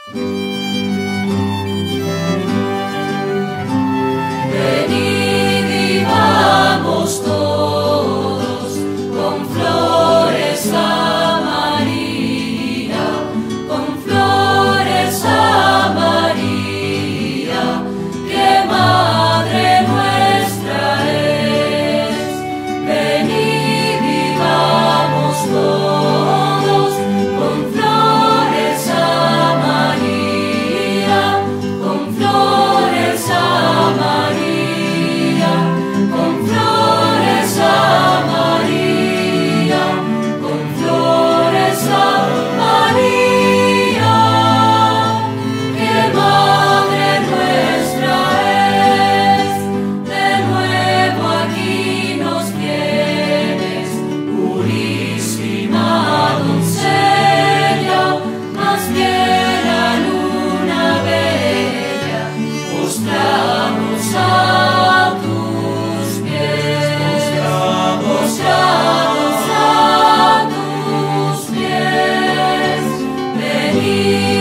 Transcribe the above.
Venid y vamos todos con flores a María, con flores a María, que Madre nuestra es. Venid y vamos todos con flores a María, con flores a María, con flores a María, con flores a María, que Madre nuestra es. De nuevo aquí nos tienes, purísima doncella, más bien a luna bella, postrados a tus pies, postrados a tus pies. Venid